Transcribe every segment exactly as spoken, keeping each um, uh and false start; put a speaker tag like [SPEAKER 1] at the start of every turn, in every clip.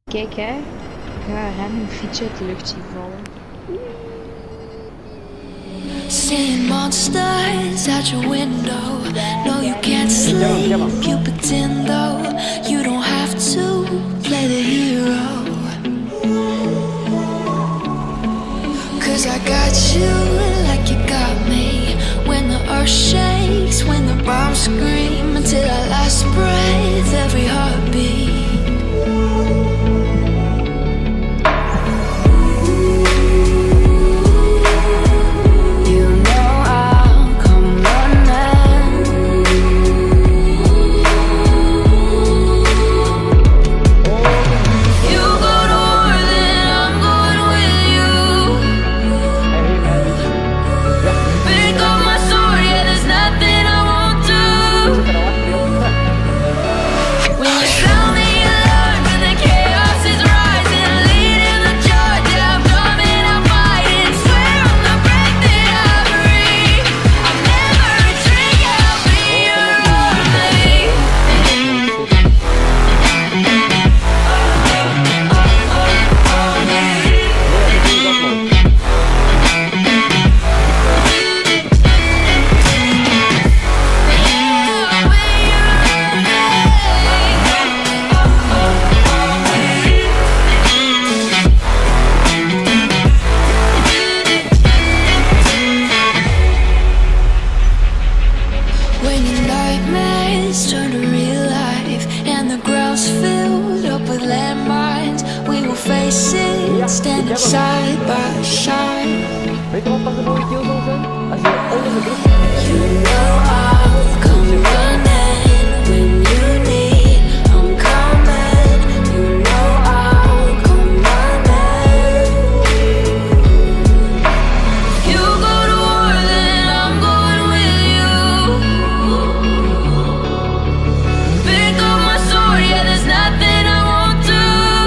[SPEAKER 1] Kijk hè, ik ga hem een fietsje uit de lucht zien vallen.
[SPEAKER 2] Seeing monsters out your window. No, you can't sleep, you pretend though. You don't have to play the hero. Cause I got you like you got me. When the earth shakes, when the bombs scream, until our last breath, every heartbeat. Turn to real life and the ground's filled up with landmines. We will face it, standing side by side.
[SPEAKER 3] Weet je wat dat de mooie kill zou zijn? Als je onder de druk...
[SPEAKER 2] You know I'll come running when you need. I'm coming. You know I'll come running. If you go to war, then I'm going with you. Pick up my sword, yeah, there's nothing I won't do.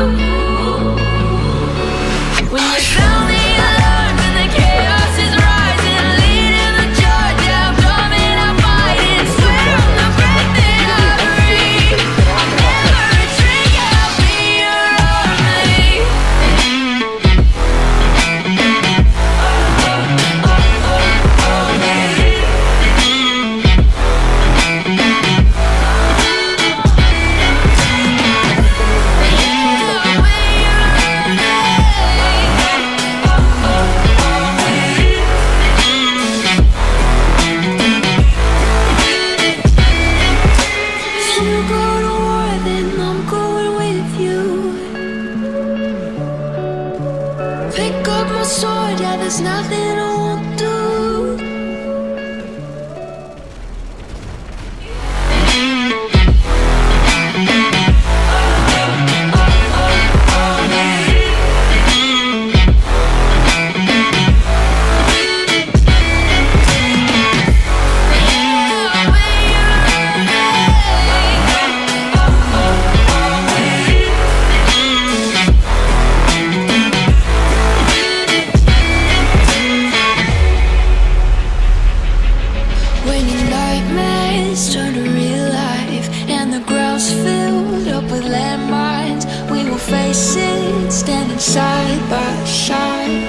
[SPEAKER 2] When you sound the alarm and the chaos is rising, leading the charge, yeah, I'm coming, I'm fighting. Swear on the breath that I breathe, I'll never retreat, yeah, I'll be your army. If you go to war, then I'm going with you. Pick up my sword, yeah, there's nothing I won't do. When your nightmares turn to real life and the ground's filled up with landmines, we will face it, standing side by side.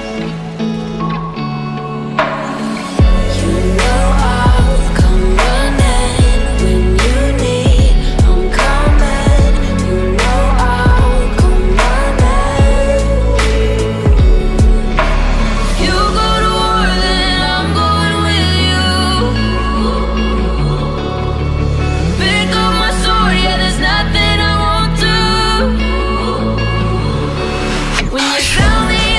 [SPEAKER 2] You know I'll come running when you need. I'm coming. You know I'll come running. If you go to war, then I'm going with you. Pick up my sword, yeah, there's nothing I won't do. When you sound the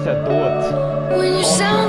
[SPEAKER 4] is hij dood.
[SPEAKER 2] When you sound